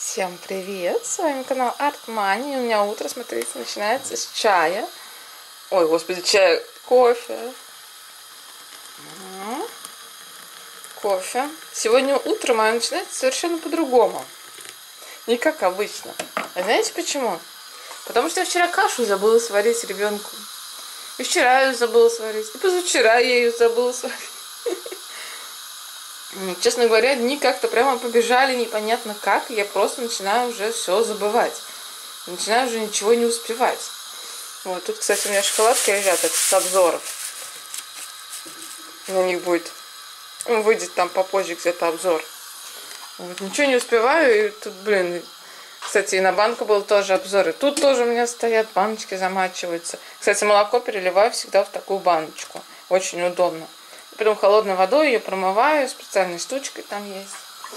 Всем привет! С вами канал Art-Money. У меня утро, смотрите, начинается с чая. Ой, господи, чая, кофе. Кофе. Сегодня утро мое начинается совершенно по-другому. Не как обычно. А знаете почему? Потому что я вчера кашу забыла сварить ребенку. И вчера ее забыла сварить. И позавчера я ее забыла сварить. Честно говоря, дни как-то прямо побежали непонятно как. И я просто начинаю уже все забывать. Начинаю уже ничего не успевать. Вот тут, кстати, у меня шоколадки лежат, это с обзоров. На них будет, выйдет там попозже где-то обзор. Вот, ничего не успеваю. И тут, блин, кстати, и на банку был тоже обзор. И тут тоже у меня стоят, баночки замачиваются. Кстати, молоко переливаю всегда в такую баночку. Очень удобно. Потом холодной водой ее промываю, специальной штучкой там есть.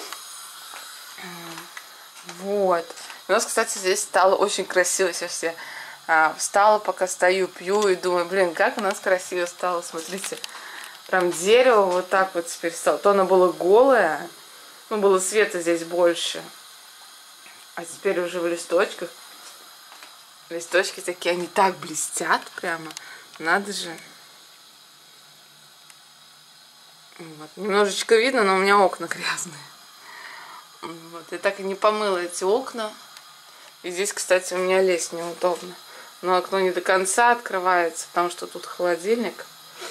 Вот. У нас, кстати, здесь стало очень красиво. Сейчас я встала, пока стою, пью и думаю, блин, как у нас красиво стало. Смотрите, прям дерево вот так вот теперь стало. То оно было голое, ну, было света здесь больше. А теперь уже в листочках. Листочки такие, они так блестят прямо. Надо же. Вот. Немножечко видно, но у меня окна грязные. Вот. Я так и не помыла эти окна. И здесь, кстати, у меня лезть неудобно. Но окно не до конца открывается, потому что тут холодильник.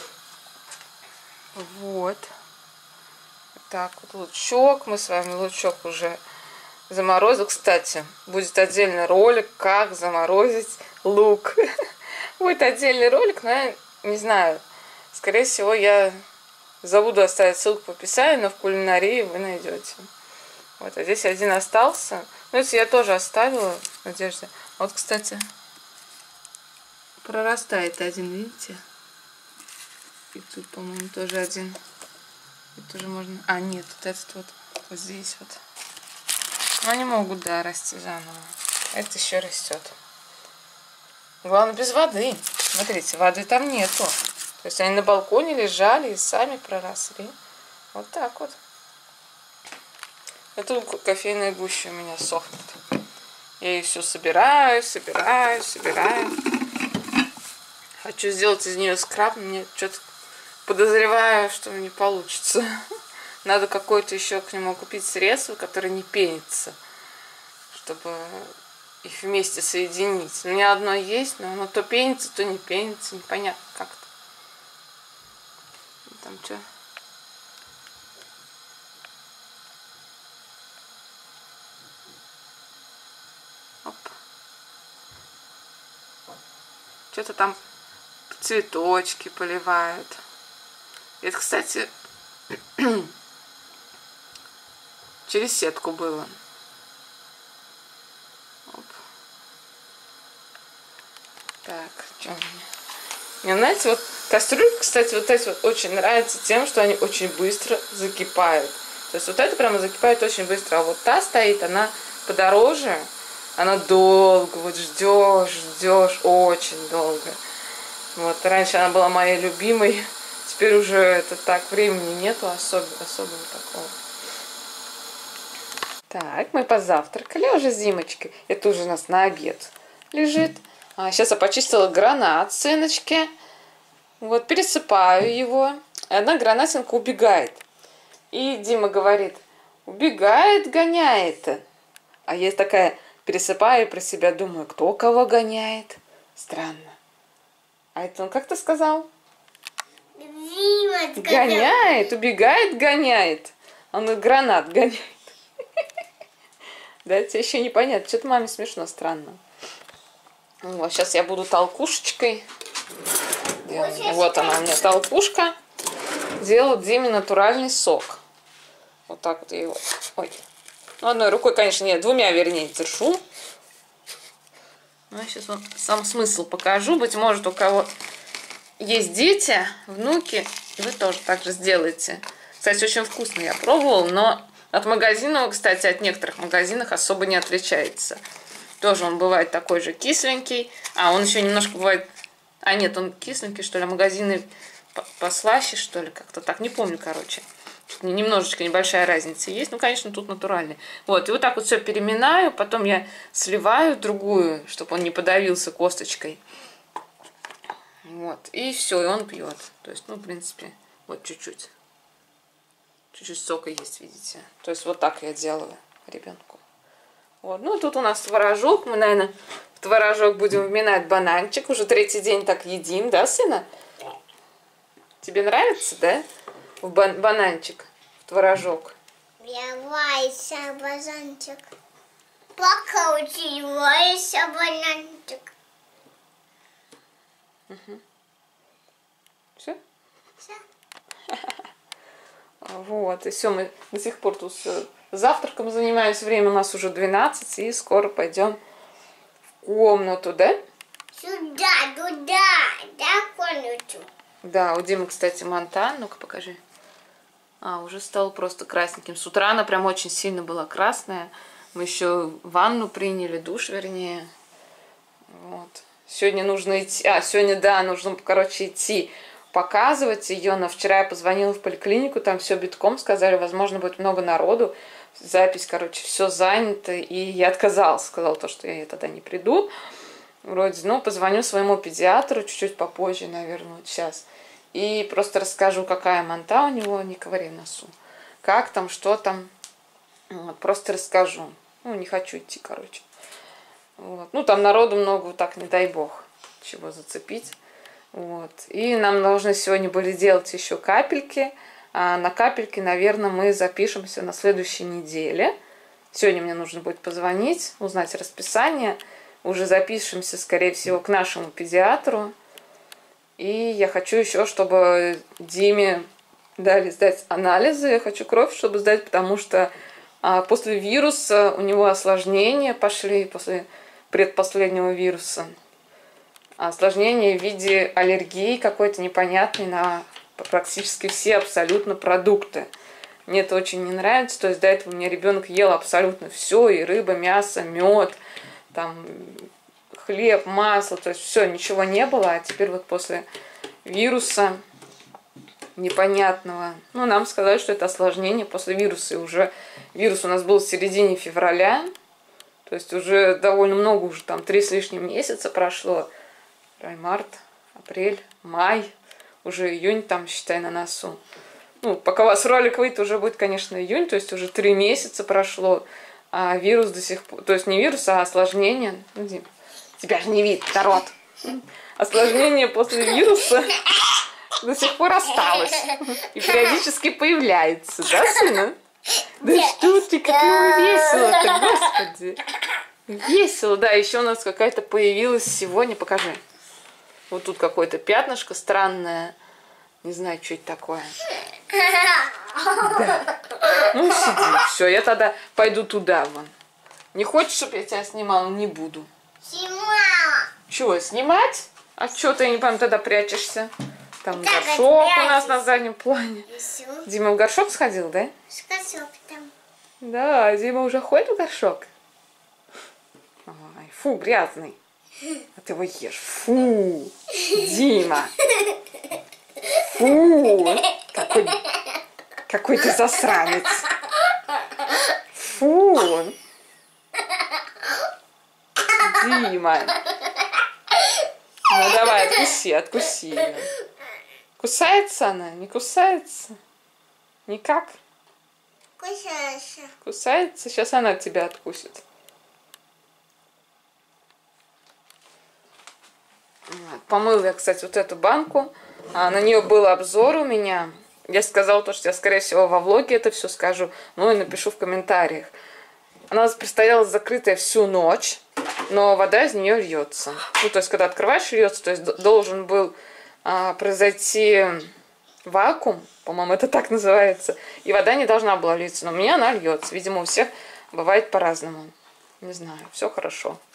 Вот. Так, вот лучок. Мы с вами лучок уже заморозил. Кстати, будет отдельный ролик, как заморозить лук. Будет отдельный ролик, но я не знаю. Скорее всего, я забуду оставить ссылку в описании, но в кулинарии вы найдете. Вот, а здесь один остался. Ну, это я тоже оставила в надежде. Вот, кстати, прорастает один, видите? И тут, по-моему, тоже один. Тут тоже можно... А, нет, вот этот вот здесь вот. Но они могут, да, расти заново. Это еще растет. Главное, без воды. Смотрите, воды там нету. То есть они на балконе лежали и сами проросли. Вот так вот. А тут кофейная гуща у меня сохнет. Я ее все собираю. Хочу сделать из нее скраб, но мне что-то подозреваю, что не получится. Надо какое-то еще к нему купить средство, которое не пенится, чтобы их вместе соединить. У меня одно есть, но оно то пенится, то не пенится. Непонятно как-то. Там что? Оп. Что-то там цветочки поливают. Это, кстати, через сетку было. Оп. Так, что у меня? Мне нравится, вот кастрюлька, кстати, вот эти вот очень нравится тем, что они очень быстро закипают. То есть вот это прямо закипает очень быстро. А вот та стоит, она подороже. Она долго, вот ждешь очень долго. Вот раньше она была моей любимой. Теперь уже это так, времени нету особого такого. Так, мы позавтракали уже с Зимочкой. Это уже у нас на обед лежит. Сейчас я почистила гранат сыночки. Вот, пересыпаю его. И одна гранатинка убегает. И Дима говорит, убегает, гоняет. А я такая пересыпаю и про себя думаю, кто кого гоняет. Странно. А это он как-то сказал? Димочка, Гоняет, убегает, гоняет. Он гранат гоняет. Да, тебе еще непонятно. Что-то маме смешно, странно. Вот, сейчас я буду толкушечкой. Вот она у меня толкушка. Делаю Диме натуральный сок. Вот так вот я его. Ой. Ну, одной рукой, конечно, нет, двумя, вернее, держу. Ну, я сейчас вам сам смысл покажу. Быть может, у кого есть дети, внуки, вы тоже так же сделаете. Кстати, очень вкусно я пробовала, но от магазина, кстати, от некоторых магазинов особо не отличается. Тоже он бывает такой же кисленький. А он еще немножко бывает... А нет, он кисленький, что ли. А магазины послаще, что ли. Как-то так. Не помню, короче. Немножечко небольшая разница есть. Ну, конечно, тут натуральный. Вот, и вот так вот все переминаю. Потом я сливаю другую, чтобы он не подавился косточкой. Вот, и все, и он пьет. То есть, ну, в принципе, вот чуть-чуть. Чуть-чуть сока есть, видите. То есть, вот так я делаю ребенку. Вот, ну, тут у нас творожок. Мы, наверное, в творожок будем вминать бананчик. Уже 3-й день так едим, да, сына? Тебе нравится, да? В бананчик, в творожок. Давайся, бананчик. Покрутивайся, бананчик. Угу. Все? Все. Вот, и все, мы до сих пор тут завтраком занимаемся. Время у нас уже 12, и скоро пойдем в комнату, да? Сюда, туда, да, комнату. Да, у Димы, кстати, монтан. Ну-ка, покажи. Уже стал просто красненьким. С утра она прям очень сильно была красная. Мы еще ванну приняли, душ, вернее. Вот. Сегодня нужно идти... сегодня, да, нужно, короче, идти показывать ее. Но вчера я позвонила в поликлинику, там все битком, сказали, возможно, будет много народу. Запись, короче, все занято. И я отказалась, сказала то, что я тогда не приду. Вроде, ну, позвоню своему педиатру чуть-чуть попозже, наверное, вот сейчас. И просто расскажу, какая манта у него, не ковыряй носу. Как там, что там. Вот, просто расскажу. Ну, не хочу идти, короче. Вот. Ну, там народу много, вот так, не дай бог, чего зацепить. Вот. И нам должны сегодня были делать еще капельки. А на капельки, наверное, мы запишемся на следующей неделе. Сегодня мне нужно будет позвонить, узнать расписание. Уже запишемся, скорее всего, к нашему педиатру. И я хочу еще, чтобы Диме дали сдать анализы. Я хочу кровь, чтобы сдать, потому что после вируса у него осложнения пошли, после предпоследнего вируса. Осложнения в виде аллергии какой-то непонятной на практически все абсолютно продукты. Мне это очень не нравится. То есть до этого у меня ребенок ел абсолютно все. И рыба, мясо, мед, там... хлеб, масло, то есть все, ничего не было, а теперь вот после вируса непонятного, ну, нам сказали, что это осложнение после вируса, и уже вирус у нас был в середине февраля, то есть уже довольно много, уже там 3 с лишним месяца прошло, март, апрель, май, уже июнь там, считай, на носу. Ну, пока у вас ролик выйдет, уже будет, конечно, июнь, то есть уже 3 месяца прошло, а вирус до сих пор, то есть не вирус, а осложнение, ну, Дим, тебя же не видит, народ. Осложнение после вируса до сих пор осталось. И периодически появляется, да, сына? Да что ты, как ему весело-то, господи. Весело, да, еще у нас какая-то появилась сегодня, покажи. Вот тут какое-то пятнышко странное. Не знаю, что это такое. Да. Ну, сиди, все, я тогда пойду туда, вон. Не хочешь, чтобы я тебя снимала? Не буду. Снимала. Чего, снимать? А что ты, я не помню, тогда прячешься? Там Так, горшок у нас на заднем плане. Всё. Дима в горшок сходил, да? Скосок там. Да, Дима уже ходит в горшок. Ой, фу, грязный. А ты его ешь. Фу, Дима. Фу, какой ты засранец. Фу. Дима. Ну давай, откуси ее. Кусается она? Не кусается? Никак? Кусаешься. Кусается? Сейчас она тебя откусит. Помыла я, кстати, вот эту банку. На нее был обзор у меня. Я сказала то, что я, скорее всего, во влоге это все скажу. Ну и напишу в комментариях. Она простояла закрытая всю ночь, но вода из нее льется. Ну, то есть, когда открываешь, льется. То есть, должен был произойти вакуум, по-моему, это так называется. И вода не должна была литься, но у меня она льется. Видимо, у всех бывает по-разному. Не знаю, все хорошо.